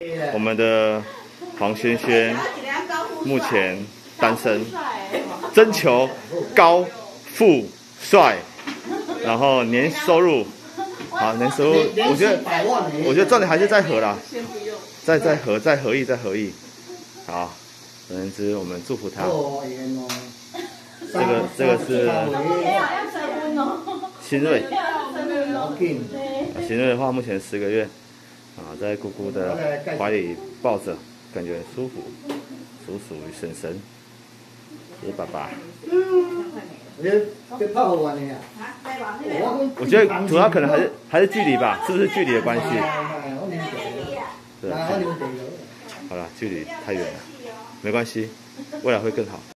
我们的黄轩轩目前单身，征求高富帅，然后年收入，好年收入，我觉得重点还是在合啦，再合意，好，总而言之我们祝福他。这个是新瑞，新瑞的话目前10个月。 啊，在姑姑的怀里抱着，感觉很舒服，属于婶婶，谢谢爸爸。我觉得主要可能还是距离吧，是不是距离的关系？对，好了，距离太远了，没关系，未来会更好。